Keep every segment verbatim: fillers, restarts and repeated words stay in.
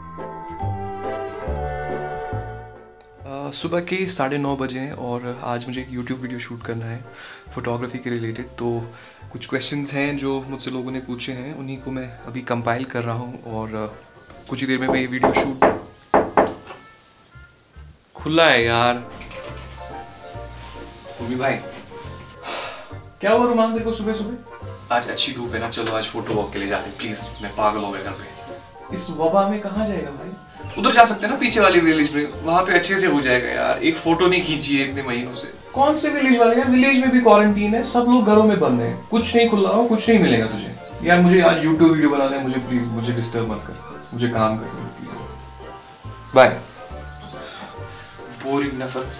सुबह के साढ़े नौ बजे हैं और आज मुझे एक यूट्यूब वीडियो शूट करना है फ़ोटोग्राफी के रिलेटेड। तो कुछ क्वेश्चंस हैं जो मुझसे लोगों ने पूछे हैं, उन्हीं को मैं अभी कंपाइल कर रहा हूँ और कुछ ही देर में मैं ये वीडियो शूट। खुला है यार रूमी भाई। क्या हुआ रुमान तेरे को सुबह सुबह? आज अच्छी धूप है ना, चलो आज फोटो वॉक के लिए जाते हैं प्लीज। मैं पागल हो गया घर पे। इस वबा में कहाँ जाएगा भाई? उधर जा सकते हैं ना, पीछे वाली विलेज में, वहां पे अच्छे से हो जाएगा यार। एक फोटो नहीं खींची है इतने महीनों से। कौन से विलेज वाले यार? विलेज में भी क्वारंटीन है, सब लोग घरों में बंद हैं, कुछ नहीं खुल रहा हो, कुछ नहीं मिलेगा तुझे यार। मुझे आज यूट्यूब वीडियो बनाना है, मुझे प्लीज मुझे डिस्टर्ब मत कर, मुझे काम करना है प्लीज। बाय। बोरिंग नफर,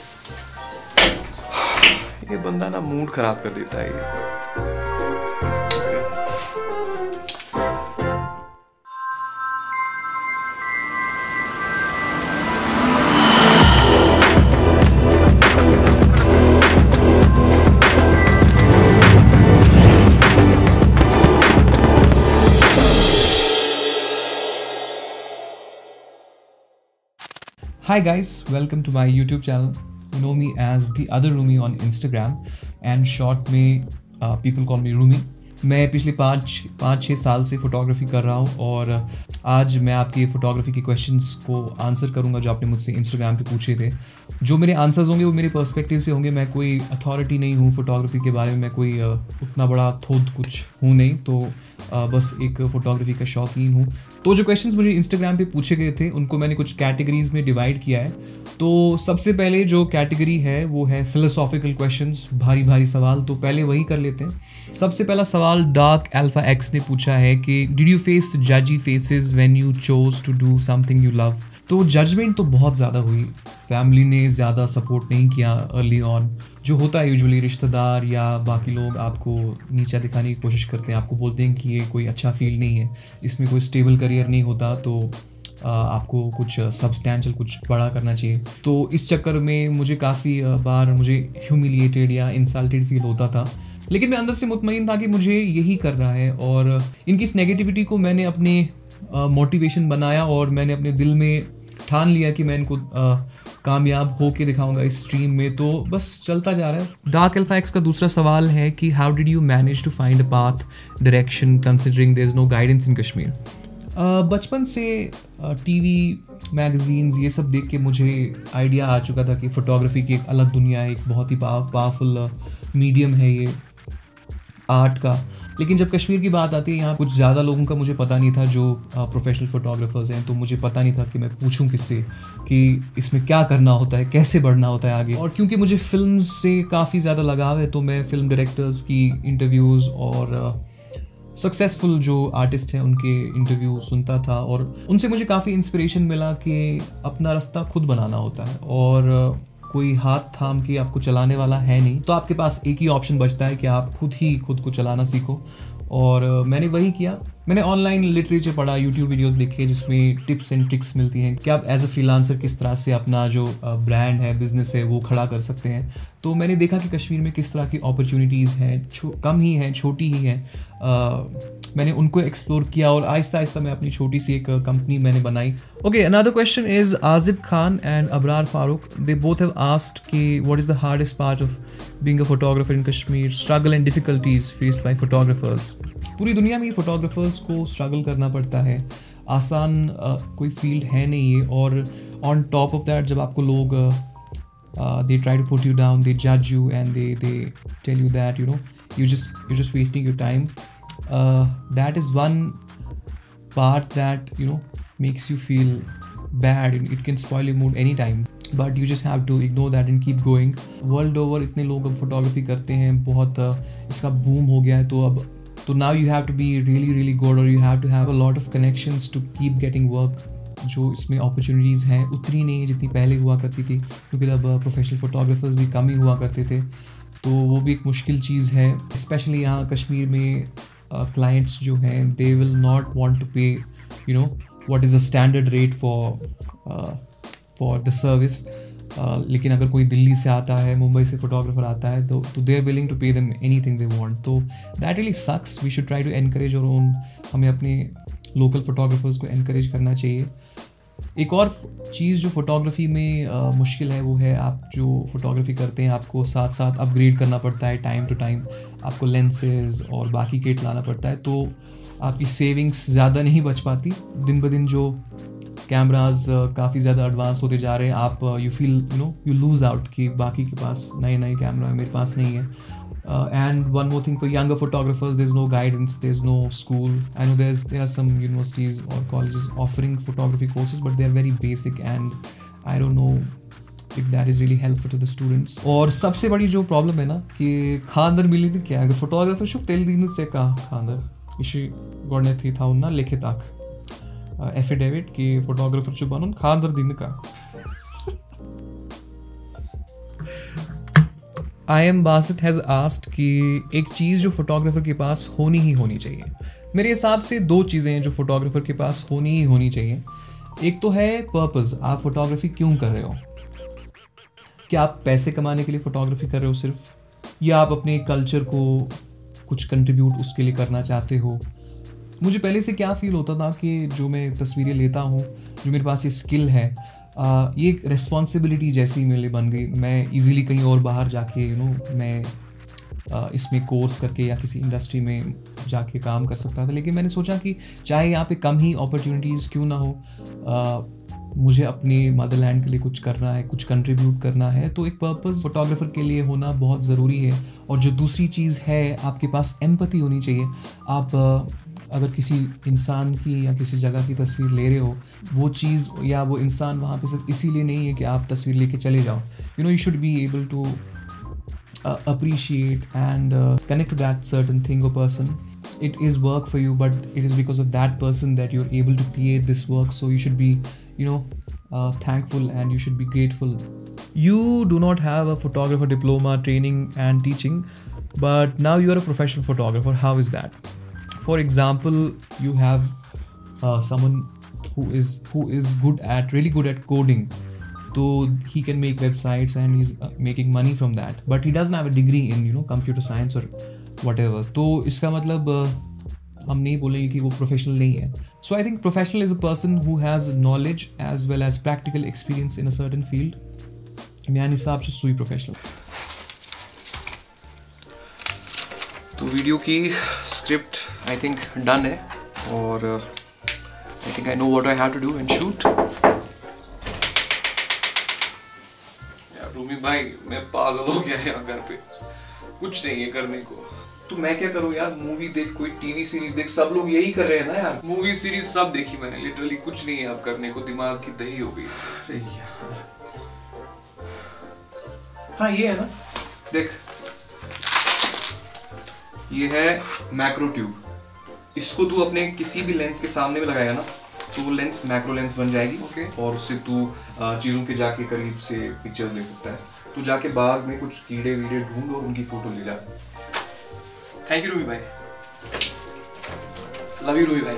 ये बंदा ना मूड खराब कर देता है ये। Hi guys, welcome to my YouTube channel. You know me as the other Rumi on Instagram and short में uh, people call me Rumi. मैं पिछले पाँच पाँच छः साल से फ़ोटोग्राफी कर रहा हूँ और आज मैं आपके फ़ोटोग्राफी के क्वेश्चंस को आंसर करूँगा जो आपने मुझसे इंस्टाग्राम पे पूछे थे। जो मेरे आंसर्स होंगे वो मेरे पर्सपेक्टिव से होंगे। मैं कोई अथॉरिटी नहीं हूँ फ़ोटोग्राफी के बारे में, मैं कोई uh, उतना बड़ा थोद कुछ हूँ नहीं, तो uh, बस एक फ़ोटोग्राफी का शौकीन हूँ। तो जो क्वेश्चंस मुझे इंस्टाग्राम पे पूछे गए थे उनको मैंने कुछ कैटेगरीज में डिवाइड किया है। तो सबसे पहले जो कैटेगरी है वो है फिलोसॉफिकल क्वेश्चंस, भारी भारी सवाल। तो पहले वही कर लेते हैं। सबसे पहला सवाल डार्क अल्फा एक्स ने पूछा है कि डिड यू फेस जजी faces when you chose to do something you love? तो जजमेंट तो बहुत ज़्यादा हुई, फैमिली ने ज़्यादा सपोर्ट नहीं किया अर्ली ऑन। जो होता है यूजुअली रिश्तेदार या बाकी लोग आपको नीचा दिखाने की कोशिश करते हैं, आपको बोलते हैं कि ये कोई अच्छा फील्ड नहीं है, इसमें कोई स्टेबल करियर नहीं होता, तो आपको कुछ सब्सटैंशियल कुछ बड़ा करना चाहिए। तो इस चक्कर में मुझे काफ़ी बार मुझे ह्यूमिलिएटेड या इंसल्टेड फील होता था, लेकिन मैं अंदर से मुतमईन था कि मुझे यही करना है। और इनकी इस नेगेटिविटी को मैंने अपने मोटिवेशन बनाया और मैंने अपने दिल में ठान लिया कि मैं इनको कामयाब हो के दिखाऊंगा इस स्ट्रीम में। तो बस चलता जा रहा है। डार्क अल्फा एक्स का दूसरा सवाल है कि how did you manage to find a path direction considering there is no guidance in Kashmir? बचपन से टीवी मैगजीन्स ये सब देख के मुझे आइडिया आ चुका था कि फ़ोटोग्राफी की एक अलग दुनिया है, एक बहुत ही पावरफुल मीडियम है ये आर्ट का। लेकिन जब कश्मीर की बात आती है, यहाँ कुछ ज़्यादा लोगों का मुझे पता नहीं था जो प्रोफेशनल फ़ोटोग्राफर्स हैं, तो मुझे पता नहीं था कि मैं पूछूं किससे कि इसमें क्या करना होता है, कैसे बढ़ना होता है आगे। और क्योंकि मुझे फिल्म से काफ़ी ज़्यादा लगाव है तो मैं फिल्म डायरेक्टर्स की इंटरव्यूज़ और सक्सेसफुल जो आर्टिस्ट हैं उनके इंटरव्यू सुनता था और उनसे मुझे काफ़ी इंस्पिरेशन मिला कि अपना रास्ता खुद बनाना होता है और कोई हाथ थाम के आपको चलाने वाला है नहीं। तो आपके पास एक ही ऑप्शन बचता है कि आप खुद ही खुद को चलाना सीखो। और मैंने वही किया। मैंने ऑनलाइन लिटरेचर पढ़ा, यूट्यूब वीडियोस देखे जिसमें टिप्स एंड ट्रिक्स मिलती हैं कि आप एज अ फ्रीलांसर किस तरह से अपना जो ब्रांड है, बिजनेस है, वो खड़ा कर सकते हैं। तो मैंने देखा कि कश्मीर में किस तरह की अपॉर्चुनिटीज़ हैं, कम ही हैं, छोटी ही हैं। मैंने उनको एक्सप्लोर किया और आहिस्ता आहिस्ता मैं अपनी छोटी सी एक कंपनी मैंने बनाई। Okay, another question is Aajib Khan and Abrar Farooq, they both have asked कि what is the hardest part of being a photographer in Kashmir, struggle and difficulties faced by photographers. पूरी दुनिया में फोटोग्राफर्स को स्ट्रगल करना पड़ता है, आसान uh, कोई फील्ड है नहीं है। और ऑन टॉप ऑफ दैट जब आपको लोग they try to put you down, they जज you and they they tell you that you know you just you just wasting your time, that is one part that you know makes you feel bad. It can spoil your mood anytime, but you just have to ignore that and keep going. World over इतने लोग अब photography करते हैं, बहुत इसका boom हो गया है। तो अब तो now you have to be really really good or you have to have a lot of connections to keep getting work. जो इसमें अपॉर्चुनिटीज़ हैं उतनी नहीं जितनी पहले हुआ करती थी, क्योंकि तब प्रोफेशनल फोटोग्राफर्स भी कम ही हुआ करते थे। तो वो भी एक मुश्किल चीज़ है, स्पेशली यहाँ कश्मीर में क्लाइंट्स uh, जो हैं they will not want to pay you know what is the standard rate for uh, for the service. uh, लेकिन अगर कोई दिल्ली से आता है, मुंबई से फोटोग्राफर आता है, तो तो they are willing to pay them anything they want. तो that really sucks. We should try to encourage और ओन हमें अपने लोकल फोटोग्राफर्स को एनकरेज करना चाहिए। एक और चीज़ जो फोटोग्राफी में uh, मुश्किल है वो है आप जो फोटोग्राफी करते हैं आपको साथ साथ अपग्रेड करना पड़ता है टाइम टू टाइम, आपको लेंसेज और बाकी किट लाना पड़ता है, तो आपकी सेविंग्स ज़्यादा नहीं बच पाती। दिन ब दिन जो कैमराज काफ़ी ज़्यादा एडवांस होते जा रहे हैं, आप you feel you know you lose out कि बाकी के पास नए नए कैमरा है, मेरे पास नहीं है। And one more thing, for younger photographers there is no guidance, there is no school. I know there there are some universities और colleges offering photography courses, but they are very basic and I don't know if that is really helpful to the students. और सबसे बड़ी जो problem है ना कि खानदर मिली थी क्या, अगर फोटोग्राफर शुभ तेल दिन से कहा खानदर इसी गौड़ने थी था उन्ना लिखित आख एफिडेविट कि फोटोग्राफर जो बनूं खानदर दिन का। I am Basit has asked कि एक चीज़ जो फोटोग्राफर के पास होनी ही होनी चाहिए। मेरे हिसाब से दो चीज़ें हैं जो फोटोग्राफर के पास होनी ही होनी चाहिए। एक तो है पर्पस, आप फोटोग्राफी क्यों कर रहे हो, क्या आप पैसे कमाने के लिए फोटोग्राफी कर रहे हो सिर्फ, या आप अपने कल्चर को कुछ कंट्रीब्यूट उसके लिए करना चाहते हो। मुझे पहले से क्या फील होता था कि जो मैं तस्वीरें लेता हूँ, जो मेरे पास ये स्किल है, आ, ये एक रिस्पॉन्सिबिलिटी जैसी मेरे लिए बन गई। मैं इजीली कहीं और बाहर जाके यू नो मैं आ, इसमें कोर्स करके या किसी इंडस्ट्री में जाके काम कर सकता था, लेकिन मैंने सोचा कि चाहे यहाँ पे कम ही अपॉर्चुनिटीज़ क्यों ना हो, आ, मुझे अपनी मदरलैंड के लिए कुछ करना है, कुछ कंट्रीब्यूट करना है, तो एक पर्पस फोटोग्राफर के लिए होना बहुत ज़रूरी है। और जो दूसरी चीज़ है, आपके पास एम्पैथी होनी चाहिए। आप अगर किसी इंसान की या किसी जगह की तस्वीर ले रहे हो, वो चीज़ या वो इंसान वहाँ पे सिर्फ इसीलिए नहीं है कि आप तस्वीर लेके चले जाओ। You know you should be able to appreciate and uh, connect to that certain thing or person. It is work for you, but it is because of that person that you're able to create this work, so you should be you know uh, thankful and you should be grateful. You do not have a photographer diploma, training and teaching, but now you are a professional photographer. How is that? For example, you have uh, someone who is who is good at really good at coding, so he can make websites and he's uh, making money from that, but he doesn't have a degree in you know computer science or whatever. तो इसका मतलब uh, हम नहीं बोलेंगे कि वो professional नहीं है. So I think professional is a person who has knowledge as well as practical experience in a certain field. मेरे हिसाब से सुई प्रोफेशनल. तो वीडियो की स्क्रिप्ट आई थिंक डन है और I think I know what I have to do and shoot. यार रूमी भाई मैं पागल हो गया यार, घर पे कुछ नहीं है करने को. तो मैं क्या करूं यार, मूवी देख, कोई टीवी सीरीज देख, सब लोग यही कर रहे हैं ना यार. मूवी सीरीज सब देखी मैंने, लिटरली कुछ नहीं है अब करने को, दिमाग की दही हो गई. अरे यार हाँ ये है ना, देख ये है मैक्रो ट्यूब. इसको तू अपने किसी भी लेंस के सामने में लगाएगा ना तो वो लेंस मैक्रो लेंस बन जाएगी. Okay okay. और उससे तू चीज़ों के जाके करीब से पिक्चर्स ले सकता है. तू जाके बाग में कुछ कीड़े वीड़े ढूंढ और उनकी फोटो ले जा. थैंक यू रूमी भाई, लव यू रूमी भाई.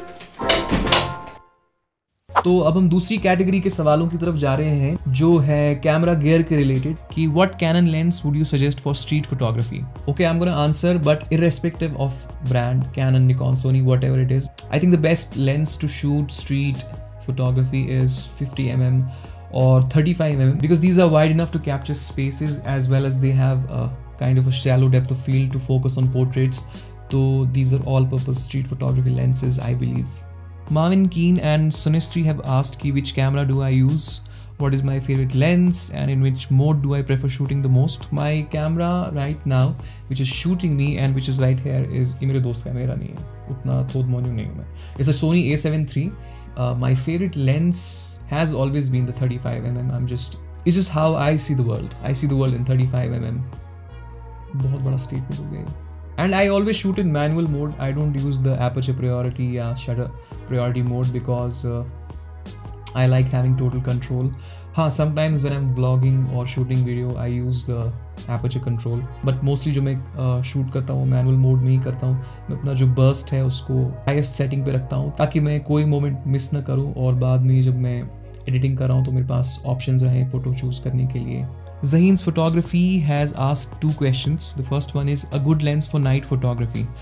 तो अब हम दूसरी कैटेगरी के सवालों की तरफ जा रहे हैं जो है कैमरा गियर के रिलेटेड कि what Canon lens would you suggest for street photography. Okay I am gonna answer but irrespective of brand, Canon, Nikon, Sony, whatever it is, I think the best lens to shoot street photography is fifty millimeter or thirty-five millimeter because these are wide enough to capture spaces as well as they have a kind of a shallow depth of field to focus on portraits. So these are all purpose street photography lenses, I believe. Marvin Keen and Sunistri have asked ki which camera do I use, what is my favorite lens and in which mode do I prefer shooting the most. My camera right now which is shooting me and which is right here is ये मेरे दोस्त का, मेरा नहीं है, उतना थोद मोन्यू नहीं हूँ मैं. It's a Sony A seven three. Uh, my favorite lens has always been the thirty-five millimeter. I'm just, it's just how I see the world. I see the world in thirty-five millimeter. बहुत बड़ा statement हो गया. And I always shoot in manual mode. I don't use the aperture priority या shutter priority mode because uh, I like having total control. हाँ, sometimes when I'm vlogging or shooting video, I use the aperture control. But mostly जो मैं uh, shoot करता हूँ manual mode में ही करता हूँ. मैं अपना जो burst है उसको highest setting पे रखता हूँ ताकि मैं कोई moment miss ना करूँ और बाद में जब मैं editing कर रहा हूँ तो मेरे पास options रहें photo choose करने के लिए. Zahin's Photography has asked two questions. The first one is a good lens for night photography.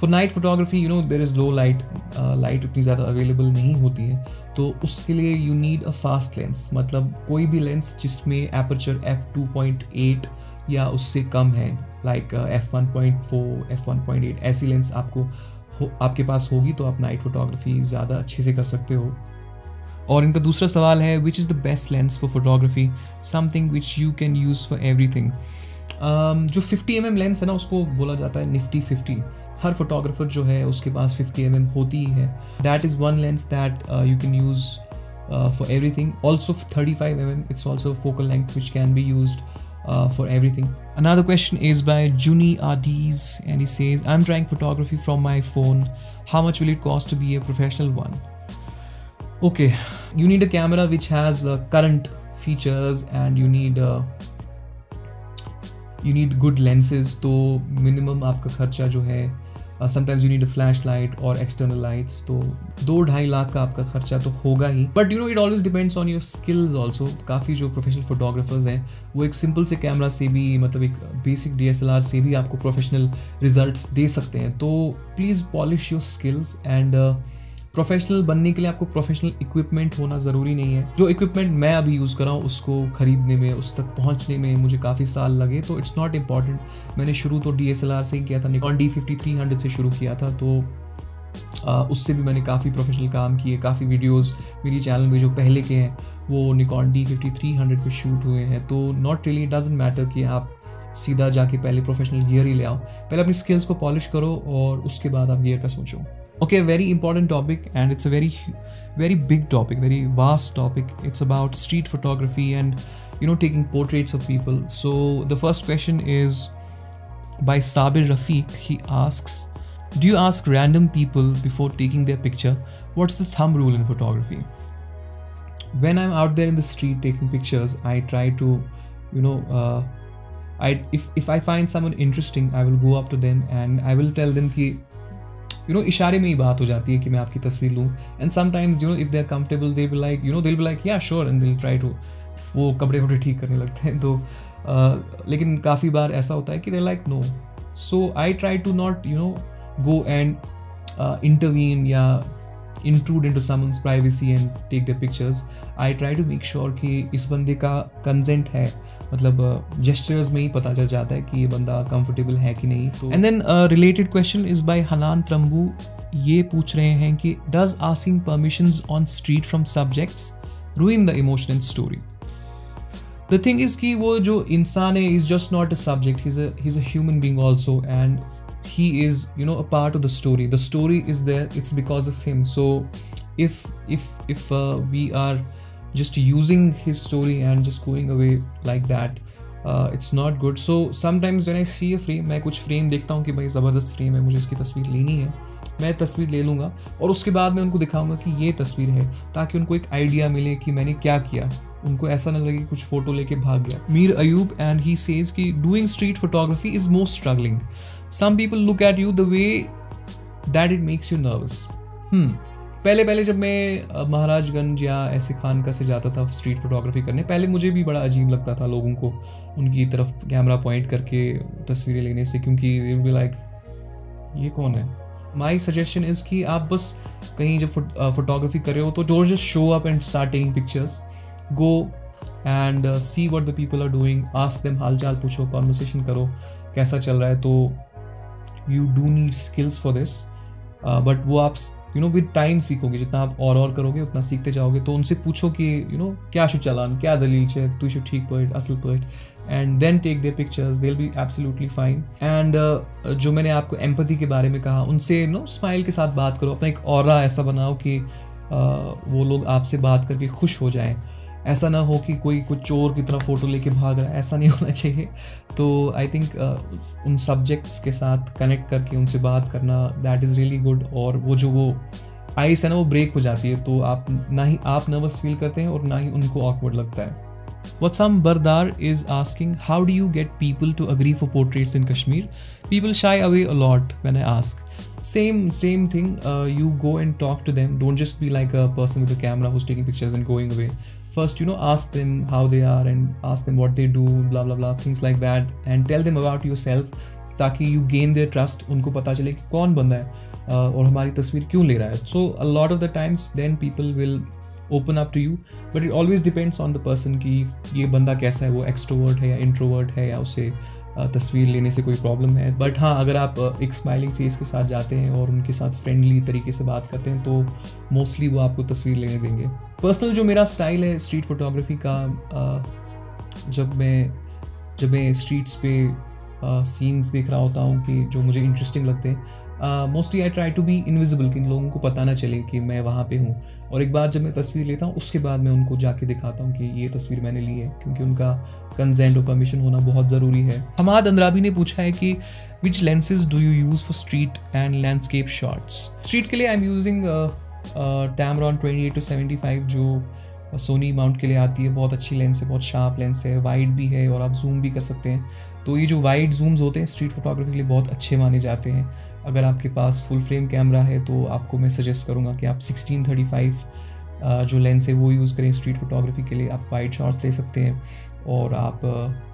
For night photography you know there is low light, light उतनी ज़्यादा अवेलेबल नहीं होती है, तो उसके लिए you need a fast lens, मतलब कोई भी लेंस जिसमें aperture F two point eight या उससे कम है, like F one point four, F one point eight, ऐसी लेंस आपको हो, आपके पास होगी तो आप नाइट फोटोग्राफी ज़्यादा अच्छे से कर सकते हो। और इनका दूसरा सवाल है which is the best lens for photography, something which you can use for everything. जो फिफ्टी एम एम लेंस है ना उसको बोला जाता है निफ्टी फिफ्टी। हर फोटोग्राफर जो है उसके पास फिफ्टी एम एम होती ही है। That is one lens that you can use for everything. Also thirty five M M, it's also focal length which can be used Uh, for everything. Another question is by Juni Ardiz and he says, I'm trying photography from my phone. How much will it cost to be a professional one? Okay, you need a camera which has uh, current features and you need uh, you need good lenses. तो minimum आपका खर्चा जो है, uh, sometimes you need a flashlight or external lights, तो दो ढाई लाख का आपका खर्चा तो होगा ही। But you know it always depends on your skills also. काफ़ी जो प्रोफेशनल फोटोग्राफर्स हैं वो एक सिंपल से कैमरा से भी, मतलब एक basic D S L R से भी आपको प्रोफेशनल रिजल्ट्स दे सकते हैं। तो please polish your skills and professional बनने के लिए आपको प्रोफेशनल इक्विपमेंट होना ज़रूरी नहीं है। जो इक्विपमेंट मैं अभी यूज़ कर रहा हूँ उसको ख़रीदने में, उस तक पहुँचने में मुझे काफ़ी साल लगे, तो इट्स नॉट इम्पॉर्टेंट। मैंने शुरू तो डी एस एल आर से ही किया था, Nikon D fifty three hundred से शुरू किया था, तो आ, उससे भी मैंने काफ़ी प्रोफेशनल काम किए। काफ़ी वीडियोस मेरी चैनल में जो पहले के हैं वो Nikon D fifty three hundred पे शूट हुए हैं। तो नॉट रियली डजंट मैटर कि आप सीधा जाके पहले प्रोफेशनल गियर ही ले आओ, पहले अपनी स्किल्स को पॉलिश करो और उसके बाद आप गियर का सोचो। Okay, very important topic and it's a very very big topic, very vast topic. It's about street photography and you know taking portraits of people. So the first question is by Sabir Rafiq. He asks, do you ask random people before taking their picture? What's the thumb rule in photography? When I'm out there in the street taking pictures, I try to you know uh, I if if I find someone interesting, I will go up to them and I will tell them कि you know इशारे में ही बात हो जाती है कि मैं आपकी तस्वीर लूँ। And sometimes you know if they are comfortable they will like you know they will be like yeah sure and they will try to, वो कपड़े वपड़े ठीक करने लगते हैं। तो uh, लेकिन काफ़ी बार ऐसा होता है कि they like no, so I try to not you know go and intervene या intrude into someone's privacy and take their pictures. I try to make sure कि इस बंदे का consent है, मतलब gestures में ही पता चल जाता है कि ये बंदा comfortable है कि नहीं। तो and then a related question is by Hanan Trambu. ये पूछ रहे हैं कि does asking permissions on street from subjects ruin the emotion and story? The thing is कि वो जो इंसान है is just not a subject, he's a he's a human being also and he is you know a part of the story. The story is there, it's because of him. So if if if uh, we are just using his story and just going away like that, uh, it's not good. So sometimes when I see a frame, मैं कुछ frame देखता हूँ कि भाई ज़बरदस्त frame है, मुझे इसकी तस्वीर लेनी है, मैं तस्वीर ले लूँगा और उसके बाद मैं उनको दिखाऊंगा कि ये तस्वीर है, ताकि उनको एक आइडिया मिले कि मैंने क्या किया, उनको ऐसा ना लगे कुछ फोटो लेके भाग गया। Mir Ayub and he says कि doing street photography is more struggling. Some people look at you the way that it makes you nervous. हम्म पहले पहले जब मैं महाराजगंज या ऐसे खानका से जाता था स्ट्रीट फोटोग्राफी करने, पहले मुझे भी बड़ा अजीब लगता था लोगों को उनकी तरफ कैमरा पॉइंट करके तस्वीरें लेने से, क्योंकि दे विल बी लाइक ये कौन है. माई सजेशन इज़ कि आप बस कहीं जब फोटोग्राफी कर रहे हो तो don't just show up and start taking pictures. Go and see what the people are doing, ask them, हाल चाल पूछो, कॉन्वर्सेशन करो कैसा चल रहा है. तो you do need skills for this, but वो आप यू नो विद टाइम सीखोगे. जितना आप और और करोगे उतना सीखते जाओगे. तो उनसे पूछो कि यू नो क्या शु चलान, क्या दलील है, तू शु ठीक पॉइंट असल point, and then take their pictures, they will be absolutely fine. And जो मैंने आपको एम्पैथी के बारे में कहा, उनसे नो स्माइल के साथ बात करो. अपना एक ऑरा ऐसा बनाओ कि uh, वो लोग आपसे बात करके खुश हो जाएं. ऐसा ना हो कि कोई कुछ चोर की तरह फ़ोटो लेके भाग रहा है, ऐसा नहीं होना चाहिए. तो आई थिंक uh, उन सब्जेक्ट्स के साथ कनेक्ट करके उनसे बात करना, दैट इज़ रियली गुड. और वो जो वो आइस है ना, वो ब्रेक हो जाती है, तो आप ना ही आप नर्वस फील करते हैं और ना ही उनको ऑकवर्ड लगता है. Watsam Bardar is asking, how do you get people to agree for portraits in Kashmir? People shy away a lot when I ask. Same same thing, uh, you go and talk to them. Don't just be like a person with a camera who's taking pictures and going away. First, you know, ask them how they are and ask them what they do, blah blah blah, things like that, and tell them about yourself, ताकि you gain their trust, उनको पता चले कि कौन बंदा है uh, और हमारी तस्वीर क्यों ले रहा है. So a lot of the times then people will open up to you, but it always depends on the person कि ये बंदा कैसा है, वो एक्सट्रोवर्ट है या इंट्रोवर्ट है, या उसे तस्वीर लेने से कोई प्रॉब्लम है. बट हाँ, अगर आप एक स्माइलिंग फेस के साथ जाते हैं और उनके साथ फ्रेंडली तरीके से बात करते हैं तो मोस्टली वो आपको तस्वीर लेने देंगे. पर्सनल जो मेरा स्टाइल है स्ट्रीट फोटोग्राफी का, जब मैं जब मैं स्ट्रीट्स पे सीन्स देख रहा होता हूँ कि जो मुझे इंटरेस्टिंग लगते हैं, mostly I try to be invisible, कि लोगों को पता ना चले कि मैं वहाँ पे हूँ. और एक बार जब मैं तस्वीर लेता हूँ उसके बाद मैं उनको जाके दिखाता हूँ कि ये तस्वीर मैंने ली है, क्योंकि उनका कंसेंट और परमिशन होना बहुत ज़रूरी है. हमाद अंद्राबी ने पूछा है कि which lenses do you use for street and landscape shots. Street के लिए I am using Tamron twenty eight to seventy five जो सोनी माउंट के लिए आती है. बहुत अच्छी लेंस है, बहुत शार्प लेंस है, वाइड भी है और आप जूम भी कर सकते हैं. तो ये जो वाइड जूम्स होते हैं स्ट्रीट फोटोग्राफी के लिए बहुत अच्छे माने जाते हैं. अगर आपके पास फुल फ्रेम कैमरा है तो आपको मैं सजेस्ट करूँगा कि आप सिक्सटीन थर्टी फाइव जो लेंस है वो यूज़ करें स्ट्रीट फोटोग्राफी के लिए. आप वाइड शॉट्स ले सकते हैं और आप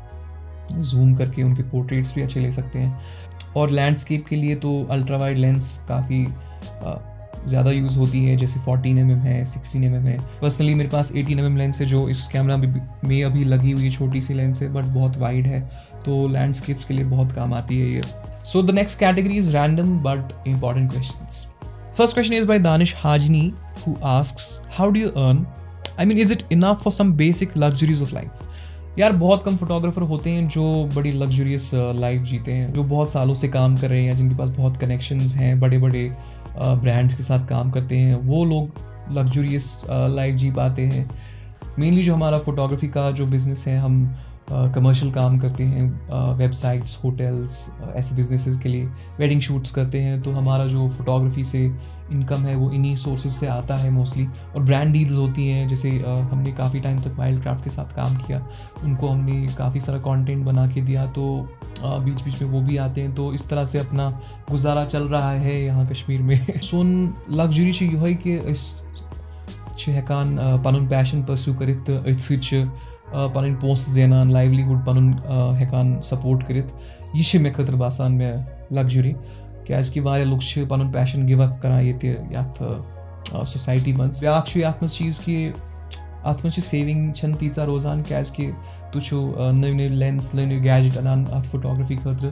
जूम करके उनके पोर्ट्रेट्स भी अच्छे ले सकते हैं. और लैंडस्केप के लिए तो अल्ट्रा वाइड लेंस काफ़ी ज़्यादा यूज़ होती है, जैसे फोर्टीन एम एम है, सिक्सटीन एम एम है. पर्सनली मेरे पास एटीन एम एम लेंस है जो इस कैमरा में अभी लगी हुई छोटी सी लेंस है, बट बहुत वाइड है, तो लैंडस्केप्स के लिए बहुत काम आती है ये. So the next category is random but important questions. First question is by Danish Hajni, who asks, how do you earn? I mean, is it enough for some basic luxuries of life? यार बहुत कम photographer होते हैं जो बड़ी luxurious life जीते हैं, जो बहुत सालों से काम कर रहे हैं या जिनके पास बहुत कनेक्शंस हैं, बड़े बड़े ब्रांड्स के साथ काम करते हैं, वो लोग लग्जरियस लाइफ जी पाते हैं. मेनली जो हमारा फोटोग्राफी का जो बिज़नेस है, हम कमर्शियल uh, काम करते हैं, वेबसाइट्स, होटल्स, ऐसे बिजनेसेस के लिए वेडिंग शूट्स करते हैं. तो हमारा जो फोटोग्राफी से इनकम है वो इन्हीं सोर्सेज से आता है मोस्टली. और ब्रांड डील्स होती हैं, जैसे uh, हमने काफ़ी टाइम तक वाइल्ड क्राफ्ट के साथ काम किया, उनको हमने काफ़ी सारा कंटेंट बना के दिया, तो uh, बीच बीच में वो भी आते हैं. तो इस तरह से अपना गुजारा चल रहा है यहाँ कश्मीर में. सोन लग्जरी से यह कि हेकान पनुन पैशन परस्यू करित, अथ सच पन पोस्ट जेनान, लाइवलीहुड पनुन हेकान सपोर्ट करित. यह मे खतर बासान मे लग्जरी, क्याजकि वारिया लुक पनुन पैशन गिव अप करान ये यथ सोसाइटी मज. ब्याक यथ मज चीज़ कि अत मज सेविंग छन तीचा रोजान, क्याजकि तु नव नव लेंस, नव नव गैजेट अनान अत फोटोग्राफी खतर,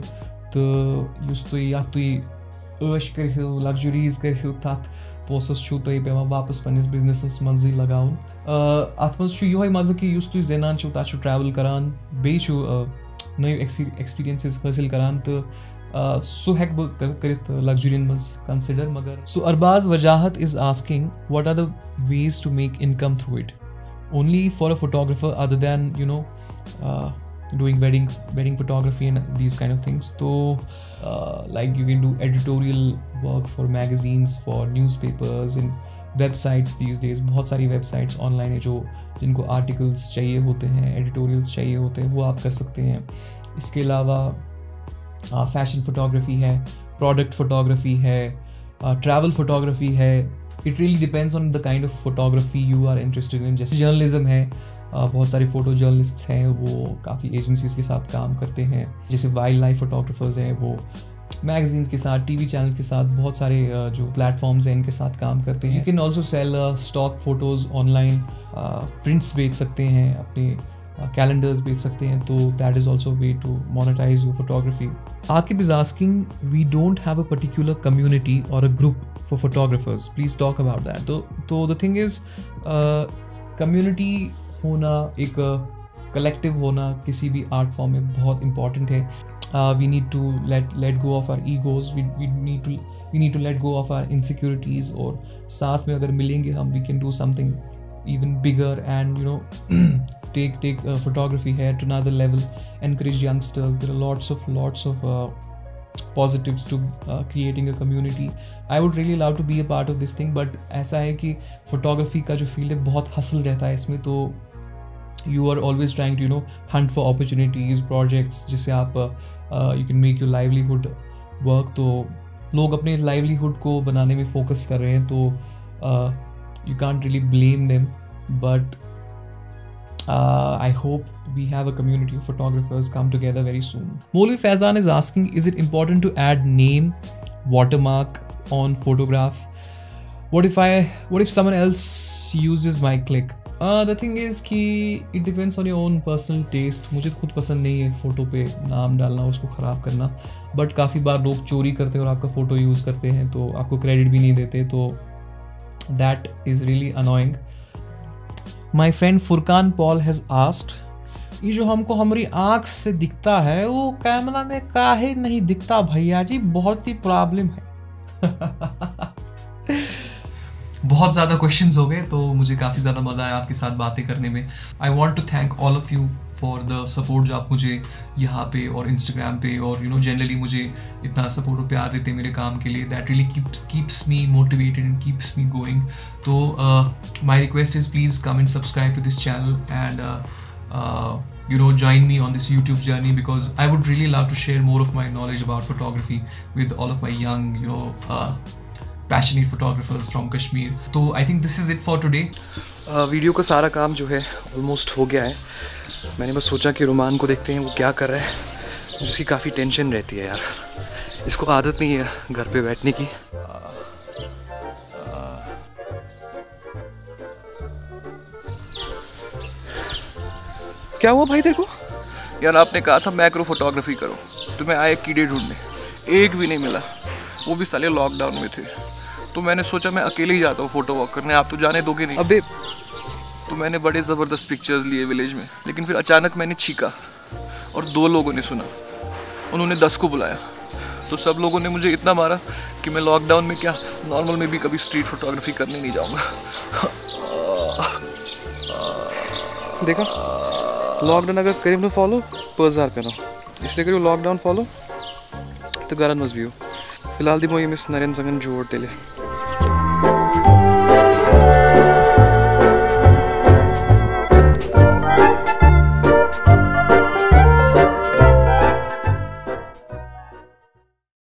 तो युस तुई यथ तुई ऐश करियो, लग्जरीज करियो, तथ पोसस छु तुई पेवान वापस पन्निस बिजनेसस मजी लगाउन. अत मज छु यही मज़ा कि युस तुई जेनान छु, तथ छु ट्रैवल करान, बेयि छु नव एक्सपीरियंसेस हासिल करान, तो सो हेक बह करित लग्जरियन मज कंसिडर. मगर so Arbaz Wajahat is asking, what are the ways to make income through it only for a photographer, other than you know uh, doing wedding wedding photography and these kind of things. So uh, like you can do editorial work for magazines, for newspapers and websites these days. बहुत सारी websites online है जो जिनको articles चाहिए होते हैं, editorials चाहिए होते हैं, वो आप कर सकते हैं. इसके अलावा फैशन फोटोग्राफी है, प्रोडक्ट फोटोग्राफी है, ट्रैवल फोटोग्राफी है. It really depends on the kind of photography you are interested in. जैसे जर्नलिज्म है, बहुत सारे फोटो जर्नलिस्ट्स हैं, वो काफ़ी एजेंसीज के साथ काम करते हैं. जैसे वाइल्ड लाइफ फोटोग्राफर्स हैं, वो मैगजीन्स के साथ, टीवी चैनल्स के साथ, बहुत सारे जो प्लेटफॉर्म्स हैं इनके साथ काम करते हैं. You can also sell stock photos online, prints बेच सकते हैं, अपने कैलेंडर्स बेच सकते हैं. तो that is also way to monetize your photography. Akib is asking, we don't have a particular community or a group for photographers. Please talk about that. तो तो the thing is, community होना, एक collective होना किसी भी art form में बहुत important है. Uh, we need to let let go of our egos. We we need to we need to let go of our insecurities. और साथ में अगर मिलेंगे हम, we can do something even bigger and you know take take uh, photography here to another level. Encourage youngsters. There are lots of lots of uh, positives to uh, creating a community. I would really love to be a part of this thing, but ऐसा है कि photography का जो field है बहुत hustle रहता है इसमें. तो you are always trying to you know hunt for opportunities, projects जिससे आप uh, you can make your livelihood work. तो लोग अपने livelihood को बनाने में focus कर रहे हैं, तो uh, you can't really blame them, but Uh, I hope we have a community of photographers come together very soon. Molvi Faizan is asking, is it important to add name, watermark on photograph? What if I, what if someone else uses my click? Uh, the thing is कि it depends on your own personal taste. मुझे खुद पसंद नहीं है photo पे नाम डालना, उसको ख़राब करना, बट काफ़ी बार लोग चोरी करते हैं और आपका फ़ोटो यूज़ करते हैं, तो आपको क्रेडिट भी नहीं देते, तो that is really annoying. My friend Furkan Paul has asked, ये जो हमको हमारी आँख से दिखता है वो कैमरा में काहे नहीं दिखता भैया जी, बहुत ही प्रॉब्लम है. बहुत ज़्यादा क्वेश्चंस हो गए, तो मुझे काफ़ी ज़्यादा मज़ा आया आपके साथ बातें करने में. I want to thank all of you for the support जो आप मुझे यहाँ पे और इंस्टाग्राम पे और यू नो जनरली मुझे इतना सपोर्ट और प्यार देते हैं मेरे काम के लिए. That really keeps keeps me motivated and keeps me going. So my request is please come and subscribe to this channel and you know join me on this YouTube journey, because I would really love to share more of my knowledge about photography with all of my young you know uh, passionate photographers from Kashmir. तो I think this is it for today. Video uh, का सारा काम जो है almost हो गया है. मैंने बस सोचा कि रुमान को देखते हैं वो क्या कर रहा है. मुझे उसकी काफ़ी टेंशन रहती है यार, इसको आदत नहीं है घर पे बैठने की. क्या हुआ भाई तेरे को? यार आपने कहा था मैक्रो फोटोग्राफी करो, तो मैं आए कीड़े ढूंढने, एक भी नहीं मिला, वो भी साले लॉकडाउन में थे. तो मैंने सोचा मैं अकेले ही जाता हूँ फोटो वॉक करने, आप तो जाने दोगे नहीं. अबे तो मैंने बड़े ज़बरदस्त पिक्चर्स लिए विलेज में, लेकिन फिर अचानक मैंने छीका और दो लोगों ने सुना, उन्होंने दस को बुलाया, तो सब लोगों ने मुझे इतना मारा कि मैं लॉकडाउन में क्या नॉर्मल में भी कभी स्ट्रीट फोटोग्राफी करने नहीं जाऊँगा. देखा, लॉकडाउन अगर करीब न फॉलो पजार पे इसलिए करीब लॉकडाउन फॉलो तो गरन मस भी हो. फिलहाल दी मो ये मिस नरेंद्र संगन जोड़ तेले.